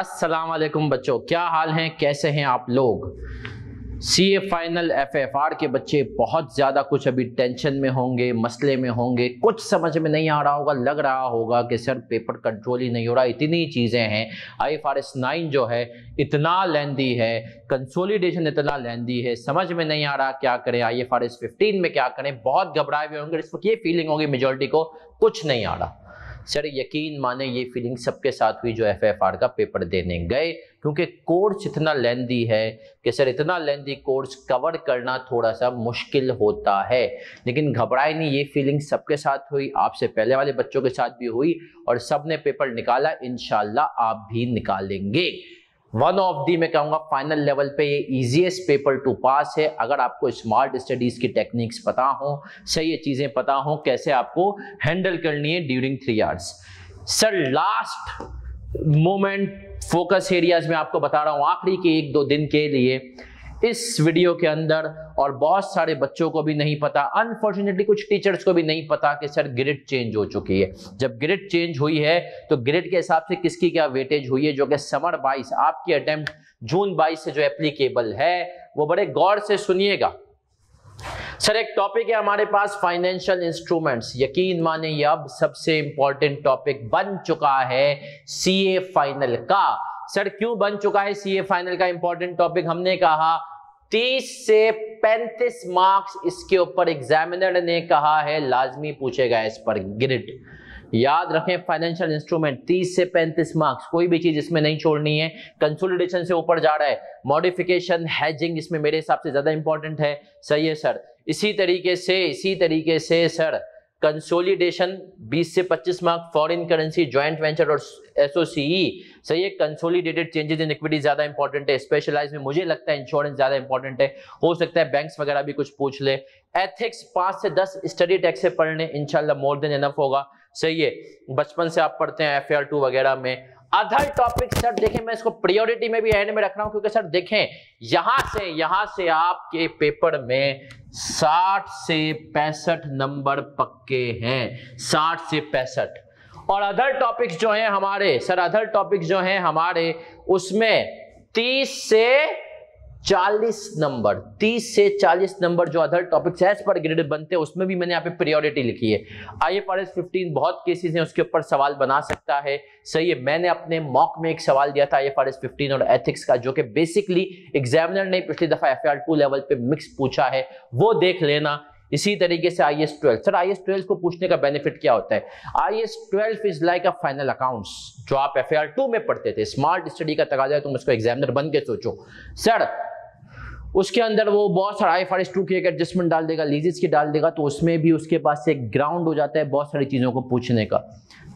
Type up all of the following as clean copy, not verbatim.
अस्सलाम वालेकुम बच्चों, क्या हाल हैं, कैसे हैं आप लोग। सीए फाइनल एफएफआर के बच्चे बहुत ज़्यादा कुछ अभी टेंशन में होंगे, मसले में होंगे, कुछ समझ में नहीं आ रहा होगा, लग रहा होगा कि सर पेपर कंट्रोल ही नहीं हो रहा, इतनी चीज़ें हैं। आईएफआरएस 9 जो है इतना लेंदी है, कंसोलिडेशन इतना लेंदी है, समझ में नहीं आ रहा क्या करें। आईएफआरएस 15 में क्या करें, बहुत घबराए हुए होंगे। इस वक्त ये फीलिंग होगी मेजॉरिटी को कुछ नहीं आ रहा। सर यकीन माने ये फीलिंग सबके साथ हुई जो एफएफआर का पेपर देने गए, क्योंकि कोर्स इतना लेंदी है कि सर इतना लेंदी कोर्स कवर करना थोड़ा सा मुश्किल होता है। लेकिन घबराए नहीं, ये फीलिंग सबके साथ हुई, आपसे पहले वाले बच्चों के साथ भी हुई और सबने पेपर निकाला। इंशाल्लाह आप भी निकालेंगे। वन ऑफ दी मैं कहूँगा फाइनल लेवल पे ये इजीएस्ट पेपर टू पास है। अगर आपको स्मार्ट स्टडीज की टेक्निक्स पता हो, सही ये चीज़ें पता हो, कैसे आपको हैंडल करनी है during 3 hours. Sir last moment focus areas में आपको बता रहा हूँ, आखिरी के 1-2 दिन के लिए इस वीडियो के अंदर, और बहुत सारे बच्चों को भी नहीं पता, अनफॉर्चुनेटली कुछ टीचर्स को भी नहीं पता कि सर ग्रिड चेंज हो चुकी है। जब ग्रिड चेंज हुई है तो ग्रिड के हिसाब से किसकी क्या वेटेज हुई है, जो कि समर 22 आपकी अटेम्प्ट जून 22 से जो एप्लीकेबल है, वो बड़े गौर से सुनिएगा। सर एक टॉपिक है हमारे पास फाइनेंशियल इंस्ट्रूमेंट्स, यकीन माने ये अब सबसे इंपॉर्टेंट टॉपिक बन चुका है सीए फाइनल का। सर क्यों बन चुका है सीए फाइनल का इंपॉर्टेंट टॉपिक, हमने कहा 30 से 35 मार्क्स इसके ऊपर एग्जामिनर ने कहा है लाजमी पूछेगा इस पर ग्रिड। याद रखें फाइनेंशियल इंस्ट्रूमेंट 30 से 35 मार्क्स, कोई भी चीज इसमें नहीं छोड़नी है। कंसोलिडेशन से ऊपर जा रहा है, मॉडिफिकेशन हेजिंग इसमें मेरे हिसाब से ज्यादा इंपॉर्टेंट है। सही है सर। इसी तरीके से सर कंसोलिडेशन 20 से 25 marks, foreign currency, joint venture और एसओसीई। सही है। कंसोलिडेटेड चेंजेस इन इक्विटी ज्यादा इंपॉर्टेंट है। स्पेशलाइज में मुझे लगता है इंश्योरेंस ज्यादा इंपॉर्टेंट है, हो सकता है बैंक्स वगैरह भी कुछ पूछ ले। एथिक्स 5 से 10 स्टडी टेक्स्ट से पढ़ने, इंशाल्लाह मोर देन एनफ होगा। सही है। बचपन से आप पढ़ते हैं FAR2 वगैरह में। अदर टॉपिक सर देखें, मैं इसको प्रायोरिटी में भी एंड में रख रहा हूं, क्योंकि सर देखें यहां से आपके पेपर में 60 से 65 नंबर पक्के हैं, 60 से 65। और अदर टॉपिक्स जो हैं हमारे, सर अदर टॉपिक्स जो हैं हमारे, उसमें 30 से 40 नंबर, 30 से 40 नंबर जो other topics as per grade बनते हैं, उसमें भी मैंने यहाँ पे प्रायोरिटी लिखी है। आईएफआरएस 15 बहुत केसेस हैं, उसके ऊपर सवाल बना सकता है। सही है। मैंने अपने मॉक में एक सवाल दिया था आईएफआरएस 15 और एथिक्स का, जो कि बेसिकली एग्जामिनर ने पिछली दफा FAR2 लेवल पे मिक्स पूछा है, वो देख लेना। इसी तरीके से IAS 12। सर IAS 12 को पूछने का बेनिफिट क्या होता है, IAS 12 is like a final accounts, जो आप FAR2 में पढ़ते थे। स्मार्ट स्टडी का तकाजा है, तुम उसको एग्जामिनर बन के सोचो। सर उसके अंदर वो बहुत सारा IFRS 2 की एक एडजस्टमेंट डाल देगा, लीजेस की डाल देगा, तो उसमें भी उसके पास एक ग्राउंड हो जाता है बहुत सारी चीजों को पूछने का।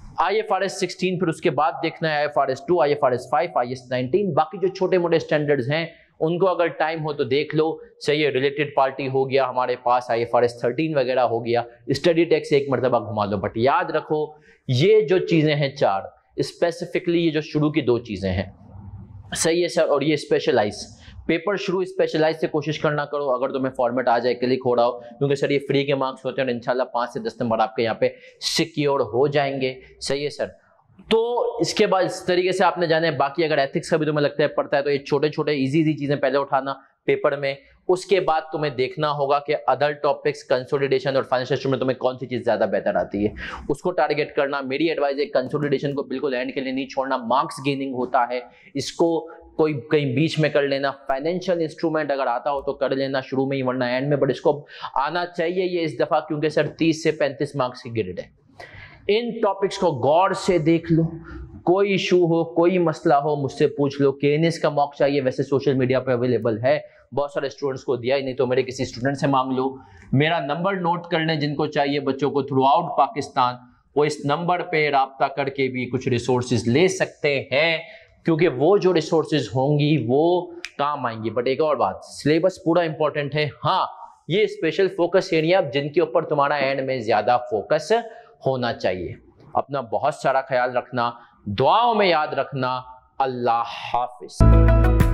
IFRS 16, फिर उसके बाद देखना है IFRS 2, IFRS 5, IAS 19। बाकी जो छोटे मोटे स्टैंडर्ड्स हैं उनको अगर टाइम हो तो देख लो। सही है। रिलेटेड पार्टी हो गया हमारे पास, IFRS 13 वगैरह हो गया, स्टडी टेक्स्ट एक मरतबा घुमा लो। बट याद रखो ये जो चीजें हैं 4, स्पेसिफिकली ये जो शुरू की 2 चीजें हैं। सही है सर। और ये स्पेशलाइज पेपर शुरू स्पेशलाइज से कोशिश करना करो, अगर तुम्हें फॉर्मेट आ जाए क्लिक हो रहा हो, क्योंकि सर ये फ्री के मार्क्स होते हैं और इंशाल्लाह 5 से 10 नंबर आपके यहाँ पे सिक्योर हो जाएंगे। सही है सर। तो इसके बाद इस तरीके से आपने जाने, बाकी अगर एथिक्स का भी तुम्हें लगता है पड़ता है, तो ये छोटे छोटे इजी चीजें पहले उठाना पेपर में। उसके बाद तुम्हें देखना होगा कि अदर टॉपिक्स, कंसोलिडेशन और फाइनेंशियल में तुम्हें कौन सी चीज ज्यादा बेहतर आती है, उसको टारगेट करना। मेरी एडवाइस है कंसोलिडेशन को बिल्कुल एंड के लिए नहीं छोड़ना, मार्क्स गेनिंग होता है, इसको कोई कहीं बीच में कर लेना। फाइनेंशियल इंस्ट्रूमेंट अगर आता हो तो कर लेना शुरू में ही, वरना एंड में, बट इसको आना चाहिए ये इस दफा, क्योंकि सर 30 से 35 मार्क्स की ग्रेड है। इन टॉपिक्स को गौर से देख लो, कोई इशू हो, कोई मसला हो, मुझसे पूछ लो। KNS का मॉक चाहिए, वैसे सोशल मीडिया पे अवेलेबल है, बहुत सारे स्टूडेंट्स को दिया ही नहीं, तो मेरे किसी स्टूडेंट से मांग लो। मेरा नंबर नोट कर लें, जिनको चाहिए बच्चों को थ्रू आउट पाकिस्तान, वो इस नंबर पे राब्ता करके भी कुछ रिसोर्सेज ले सकते हैं, क्योंकि वो जो रिसोर्सेज होंगी वो काम आएंगी। बट एक और बात, सिलेबस पूरा इंपॉर्टेंट है। हाँ, ये स्पेशल फोकस एरिया जिनके ऊपर तुम्हारा एंड में ज्यादा फोकस होना चाहिए। अपना बहुत सारा ख्याल रखना, दुआओं में याद रखना। अल्लाह हाफिज।